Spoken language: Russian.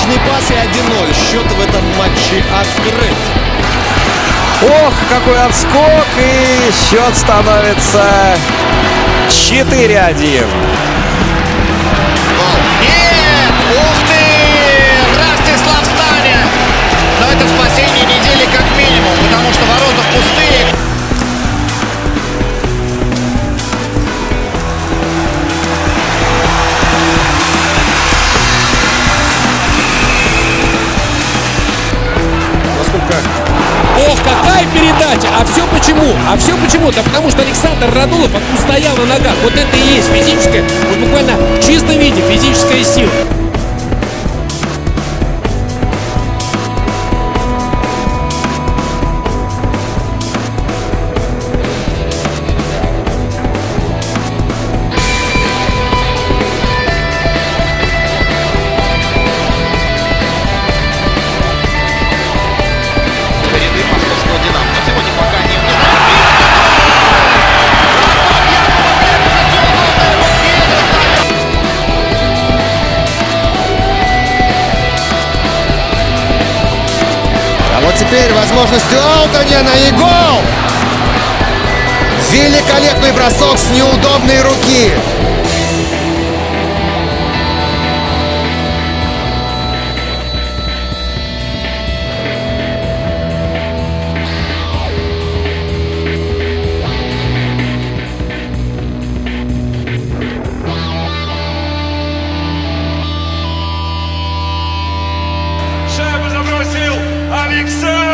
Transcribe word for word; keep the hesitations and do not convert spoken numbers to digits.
Нужный пас и один ноль. Счет в этом матче открыт. Ох, какой отскок, и счет становится четыре один. Нет! Ух ты! Ростислав Станя! Но это спасение недели как минимум, потому что ворота пустые. Ох, какая передача! А все почему? А все почему? Да потому что Александр Радулов устоял на ногах. Вот это и есть физическая, вот буквально в чистом виде физическая сила. Вот теперь возможность у Алтонена и гол! Великолепный бросок с неудобной руки. Шайбу забросил Александр!